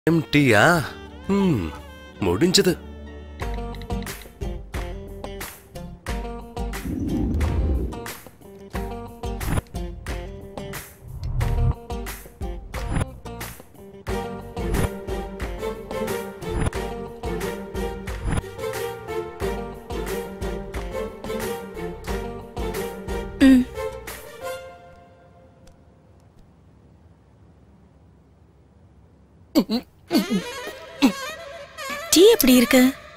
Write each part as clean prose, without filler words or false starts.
எம்டியா? முடிஞ்சது. டீ எப்படி இருக்கு?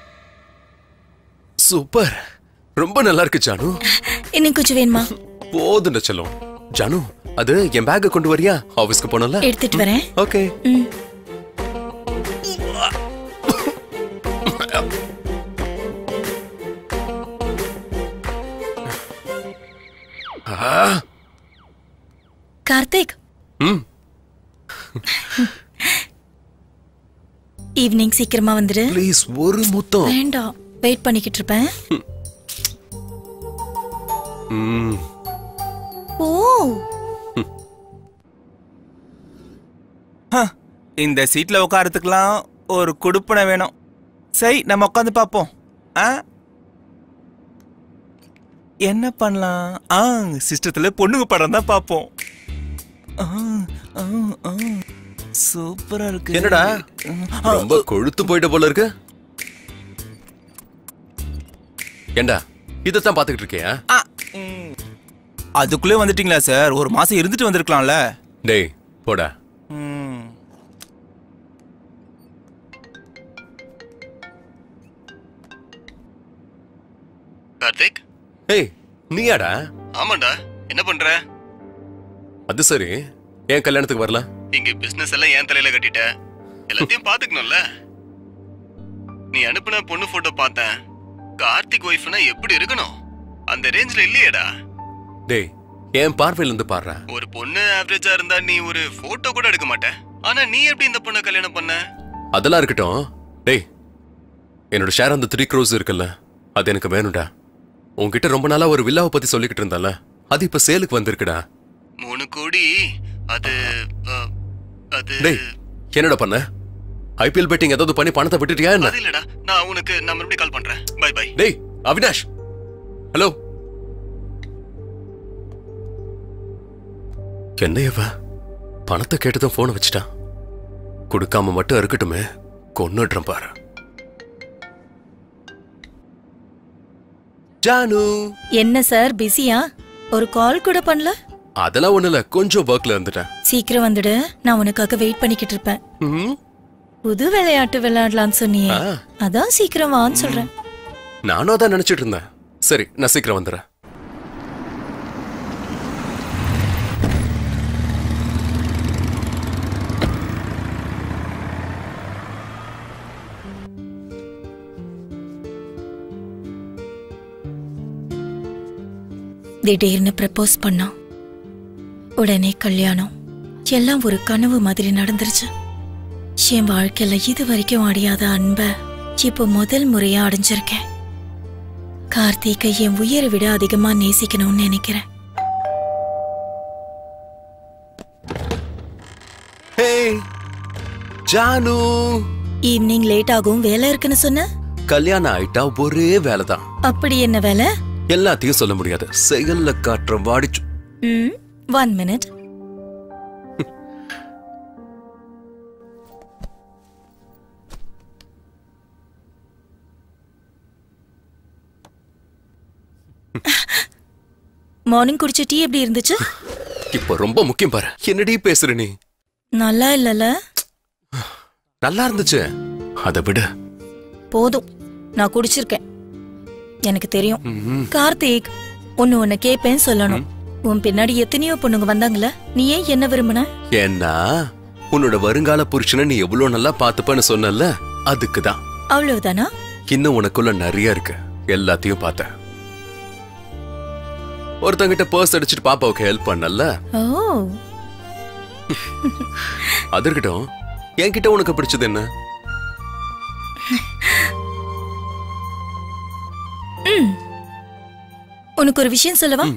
சூப்பர், ரொம்ப நல்லா இருக்கு ஜானு. இன்னும் கொஞ்சம் வேணுமா? போதுண்ட செல்லம். ஜானு, அது என் பேக்க கொண்டு வரியா? ஆபீஸ்க்கு போனல. எடுத்துட்டு வரேன். ஓகே. கார்த்திக், ஈவினிங் சீக்கிரமா வந்துடு. ப்ளீஸ், ஒரு முத்தம். வேண்டாம், வெயிட் பண்ணிக்கிட்டு இருப்பேன். ஓ, இந்த சீட்ல உட்காரத்துக்கலாம் ஒரு குடுப்பனை வேணும். சரி, நம்ம உட்காந்து பாப்போம். என்ன பண்ணலாம்? சிஸ்டத்துல பொண்ணுங்க படம் தான் பாப்போம். சூப்பரா இருக்கு. என்னடா, ரொம்ப கொழுத்து போயிட்ட போல இருக்கு. ஏண்டா, இதத்தான் பாத்துக்கிட்டு இருக்கியா? அதுக்குள்ளே வந்துட்டீங்களா சார்? ஒரு மாசம் இருந்துட்டு வந்திருக்கலாம்ல. டேய் போடா. கார்த்திக், ஏய், நீயாடா? ஆமாண்டா. என்ன பண்ற? அது சரி, ஏன் கல்யாணத்துக்கு வரல? இங்க பிசினஸ் எல்லாம் ஏன் தலையில கட்டிட்ட? எல்லாத்தையும் பாத்துக்கணும்ல. நீ அனுப்புன பொண்ணு போட்டோ பார்த்தேன். கார்த்திக் ஒய்ஃப்னா எப்படி இருக்கணும்? அந்த ரேஞ்ச்ல இல்லையேடா. டேய், என் பார்வையில இருந்து பாடுற. ஒரு பொண்ணு ஆவரேஜா இருந்தா நீ ஒரு போட்டோ கூட எடுக்க மாட்ட. ஆனா நீ எப்படி இந்த பொண்ணை கல்யாணம் பண்ண? அதெல்லாம் இருக்கட்டும். டேய், என்னோட ஷேர் அந்த 3 crores இருக்குல்ல, அது எனக்கு வேணும்டா. உன்கிட்ட ரொம்ப நாளா ஒரு வில்லாவை பத்தி சொல்லிக்கிட்டு இருந்தால, அது இப்ப சேலுக்கு வந்திருக்குடா. 3 கோடி. அது டேய், என்னடா பண்ண? ஐபிஎல் பெட்டிங் ஏதாவது பண்ணி பணத்தை விட்டுட்டியா என்ன? அது இல்லடா, நான் உனக்கு மறுபடியும் கால் பண்றேன். Bye bye. டேய் அவினாஷ், ஹலோ. என்னையவ பணத்தை கேட்டதும் போனை வச்சுட்டான். கொடுக்காம மட்டும் இருக்கட்டுமே, கொன்னுடுறேன் பாரு. ஜானு. என்ன சார், பிஸியா? ஒரு கால் கூட பண்ணல? அதெல்லாம் ஒண்ணு இல்ல, கொஞ்சம் ஒர்க்ல இருந்துட்டேன். சீக்கிரம் வந்துடு, நான் உனக்காக வெயிட் பண்ணிக்கிட்டு இருப்பேன். புது விளையாட்டு விளையாடலான்னு சொன்னியே, அதான் சீக்கிரம் வான்னு சொல்றேன். நானும் அதான் நினைச்சிட்டு இருந்தேன். சரி, நான் சீக்கிரம் வந்துடுறேன். திடீர்னு ப்ரப்போஸ் பண்ணா, உடனே கல்யாணம். எல்லாம் ஒரு கனவு மாதிரி நடந்துருச்சு. என் வாழ்க்கையில இது வரைக்கும் அடையாத அன்ப இப்போ முதல் முறையா அடைஞ்சிருக்கேன். கார்த்திகை என் உயிரை விட அதிகமா நேசிக்கணும்னு நினைக்கிறேன். ஜானு, ஈவினிங் லேட் ஆகும், வேலை இருக்குன்னு சொன்ன. கல்யாணம் ஆயிட்டா ஒரே வேலைதான். அப்படி என்ன வேலை? எல்லாத்தையும் சொல்ல முடியாது, செயல்ல காற்ற வாடிச்சு. 1 minute. மார்னிங் குடிச்ச டீ எப்படி இருந்துச்சு? இப்ப ரொம்ப முக்கியம் பாரு. என்னடி பேசுற நீ? நல்லா இல்லல? நல்லா இருந்துச்சு. அதை விட போதும், நான் குடிச்சிருக்கேன், எனக்கு தெரியும். கார்த்திக், உன்னை கேப்பேன்னு சொல்லணும். உன் பின்னாடி எத்தனையோ பொண்ணுங்க வந்தாங்கல்ல, நீ ஏன் என்ன விரும்பின? ஏன்னா உன்னோட வருங்கால புருஷனை நீ எவ்வளவு நல்லா பாத்துப்பன்னு சொன்னல, அதுக்குதான். அவ்வளவுதானா? இன்னும் உனக்குள்ள நிறைய இருக்கு, எல்லாத்தையும் பார்த்தேன். ஒருத்தங்கிட்ட பர்ஸ் அடிச்சுட்டு பாப்பாவுக்கு ஹெல்ப் பண்ணல. ஓ, அது இருக்கட்டும், என்கிட்ட உனக்கு பிடிச்சது என்ன? உனக்கு ஒரு விஷயம் சொல்லவா?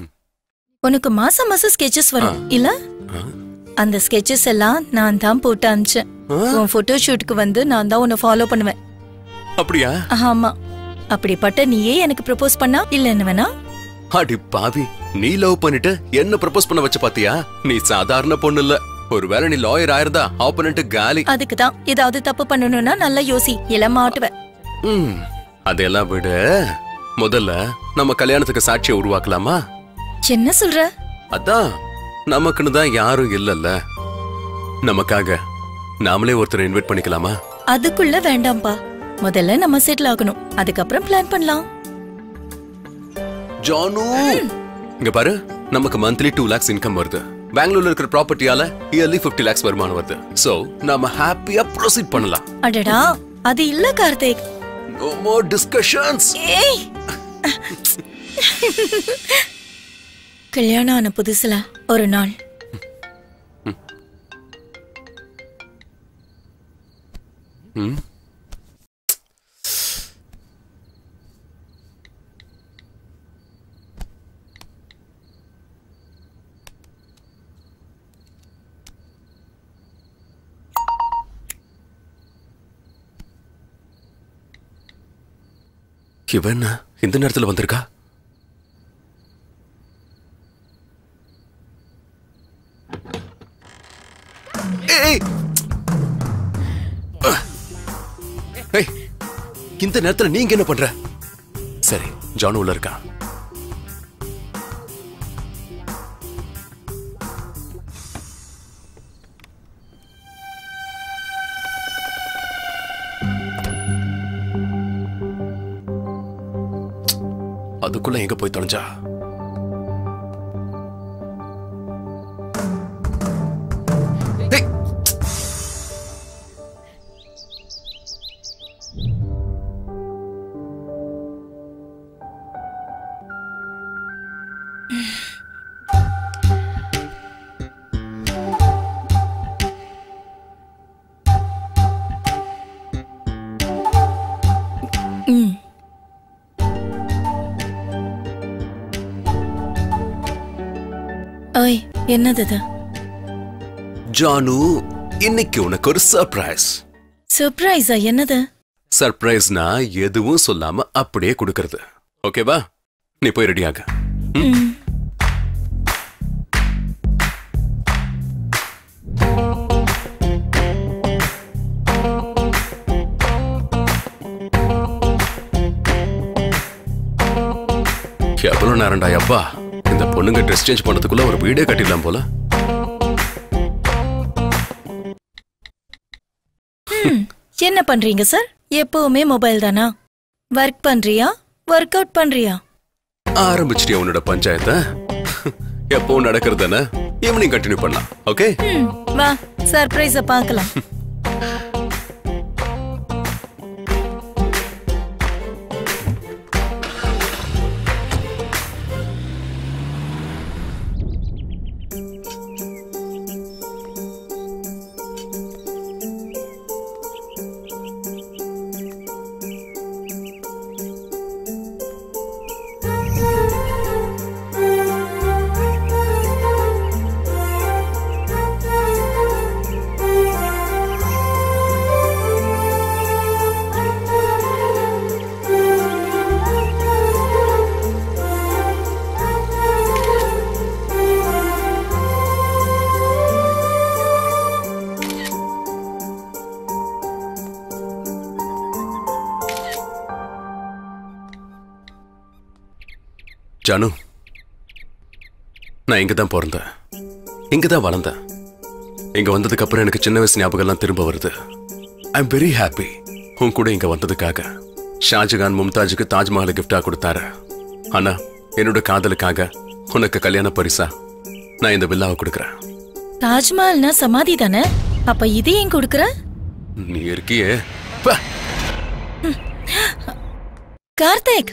உனக்கு மாசம் மாசம் ஸ்கெச்சஸ் வரும் இல்ல? அந்த ஸ்கெச்சஸ் எல்லாம் நான் தான் போட்டு அனுப்பிச்சேன். உன் போட்டோ ஷூட்டுக்கு வந்து நான் தான் உன்னை ஃபாலோ பண்ணுவேன். அப்படியா? ஆமா. அப்படிப்பட்ட நீயே எனக்கு ப்ரப்போஸ் பண்ணா இல்ல என்ன வேணா? அடி பாவி, நீ லவ் பண்ணிட்டு என்ன ப்ரப்போஸ் பண்ண வச்ச பாத்தியா? நீ சாதாரண பொண்ணு இல்ல. ஒருவேளை நீ லாயர் ஆயிருந்தா ஆப்போனன்ட் காலி. அதுக்கு தான் ஏதாவது தப்பு பண்ணணும்னா நல்லா யோசி, இல்ல மாட்டுவேன். அதெல்லாம் விட முதல்ல நம்ம கல்யாணத்துக்கு சாட்சியை உருவாக்கலாமா? என்ன சொல்ற? அதான் நமக்குன்னு தான் யாரும் இல்லல்ல. நமக்காக நாமளே ஒருத்தரை இன்வைட் பண்ணிக்கலாமா? அதுக்குள்ள வேண்டாம்பா. முதல்ல நம்ம செட்டில் ஆகணும், அதுக்கப்புறம் பிளான் பண்ணலாம். ஜானு, இங்க பாரு, நமக்கு மந்த்லி 2 lakhs இன்கம் வருது. பெங்களூர்ல இருக்கிற ப்ராப்பர்ட்டியால இயர்லி 50 lakhs வருமானம் வருது. சோ நாம ஹாப்பியா ப்ரோசீட் பண்ணலாம். அடடா, அது இல்ல கார்த்திக். No more discussions. ஏய், கல்யாணம் ஆன புதுசுல ஒரு நாள் இவன் இந்த நேரத்துல வந்திருக்கா? இந்த நேரத்துல நீங்க என்ன பண்ற? சரி, ஜானு உள்ள இருக்கா? அதுக்குள்ள எங்க போய் தொலைஞ்சா? ஓய், என்னது இது? ஜானு, இன்னைக்கு உனக்கு ஒரு சர்ப்ரைஸ். சர்ப்ரைஸா? என்னது? சர்ப்ரைஸ்னா எதுவும் சொல்லாம அப்படியே கொடுக்கறது. ஓகேவா? நீ போய் ரெடி ஆக. எவ்வளவு நேரம்டா அப்பா? இந்த பொண்ணுங்க ட்ரெஸ் சேஞ்ச் பண்ணதுக்குள்ள ஒரு வீடே கட்டிடலாம் போல. என்ன பண்றீங்க சார்? எப்பவுமே மொபைல் தானா? ஒர்க் பண்றியா, ஒர்க் அவுட் பண்றியா? ஆரம்பிச்சிட்டியா உன்னோட பஞ்சாயத்தை? எப்பவும் நடக்கிறது தானே, ஈவினிங் கண்டினியூ பண்ணலாம். ஓகே, வா, சர்ப்ரைஸ பார்க்கலாம். ஜானு, நான் இங்கதான் பிறந்தேன், இங்கதான் வளர்ந்தேன். இங்க வந்ததுக்கு அப்புறம் எனக்கு சின்ன வயசு ஞாபகம் எல்லாம் திரும்ப வருது. ஐ எம் வெரி ஹாப்பி உன் கூட இங்க வந்ததுக்காக. ஷாஜகான் மும்தாஜுக்கு தாஜ்மஹால் கிஃப்டா கொடுத்தாரு. ஆனா என்னோட காதலுக்காக உனக்கு கல்யாண பரிசா நான் இந்த வில்லாவை கொடுக்கறேன். தாஜ்மஹால்னா சமாதி தானே? அப்ப இது ஏன் கொடுக்கற? நீ இருக்கியே. கார்த்திக்,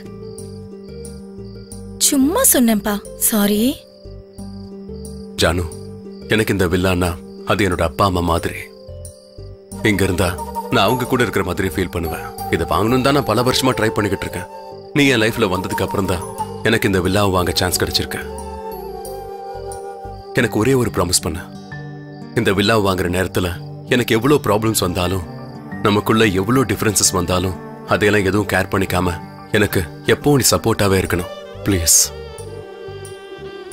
சும்மா சொன்னேன்பா, சாரி. ஜானு, எனக்கு இந்த வில்லானா அது என்னோட அப்பா அம்மா மாதிரி. இங்க இருந்தா நான் அவங்க கூட இருக்கிற மாதிரி ஃபீல் பண்ணுவேன். இதை வாங்கணும் தான் நான் பல வருஷமா ட்ரை பண்ணிக்கிட்டு இருக்கேன். நீ என் லைஃப்ல வந்ததுக்கு அப்புறம் தான் எனக்கு இந்த வில்லாவை வாங்க சான்ஸ் கிடைச்சிருக்கு. எனக்கு ஒரே ஒரு ப்ராமிஸ் பண்ண, இந்த வில்லாவை வாங்குற நேரத்துல எனக்கு எவ்வளவு ப்ராப்ளம்ஸ் வந்தாலும் நமக்குள்ள எவ்வளவு டிஃபரன்சஸ் வந்தாலும் அதையெல்லாம் எதுவும் கேர் பண்ணிக்காம எனக்கு எப்பவும் நீ சப்போர்ட்டாவே இருக்கணும் ப்ளீஸ்.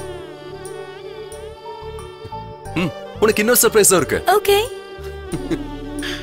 உனக்கு இன்னொரு சர்ப்ரைஸும் இருக்கு. ஓகே.